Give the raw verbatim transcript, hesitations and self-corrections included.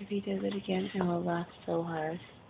If he does it again, I will laugh so hard.